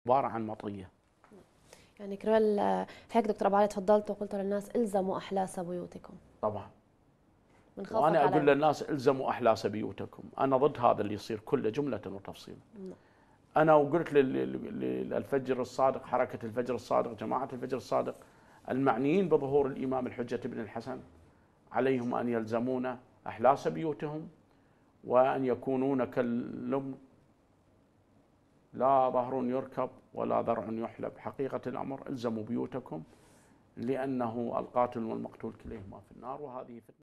عبارة عن مطية. يعني كرمال هيك دكتور أبو علي تفضلت وقلت للناس الزموا أحلاس بيوتكم. طبعا. من خوفك وأنا أقول عليهم. للناس الزموا أحلاس بيوتكم، أنا ضد هذا اللي يصير كله جملة وتفصيلا. نعم. أنا وقلت للفجر الصادق، حركة الفجر الصادق، جماعة الفجر الصادق المعنيين بظهور الإمام الحجة بن الحسن، عليهم أن يلزمون أحلاس بيوتهم وأن يكونون كاللم، لا ظهر يركب ولا ذرع يحلب. حقيقة الأمر الزموا بيوتكم، لأنه القاتل والمقتول كليهما في النار، وهذه فتنة.